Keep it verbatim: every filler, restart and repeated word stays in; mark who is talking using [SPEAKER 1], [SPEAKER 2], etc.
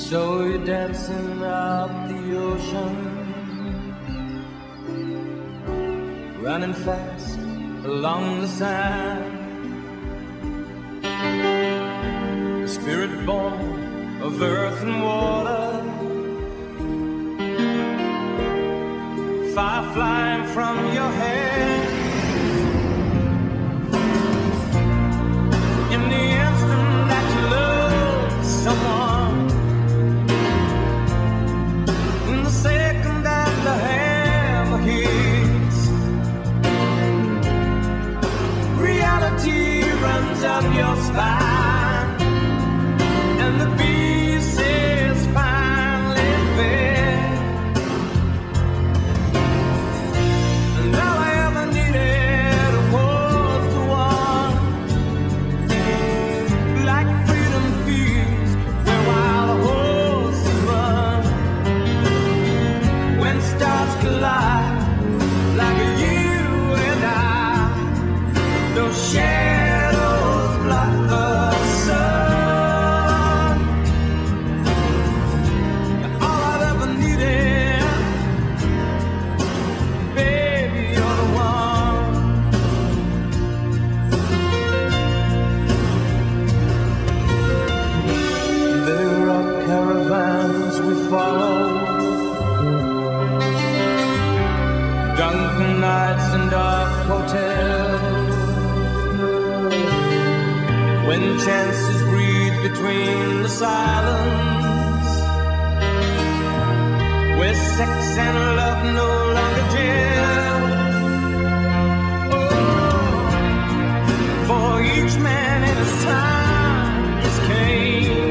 [SPEAKER 1] So you're dancing up the ocean, running fast along the sand, spirit born of earth and water, fire flying from your head. In the instant that you love someone, in the second that the hammer hits, reality runs up your spine, and the beast is finally fed. And all I ever needed was the one, like freedom feels where wild horses run. When stars collide, like you and I, those shadows block the sun. All I've ever needed, baby, you're the one. There are caravans we follow, drunken nights and dark hotels, when chances breathe between the silence, where sex and love no longer gel. Oh, for each man in his time is came.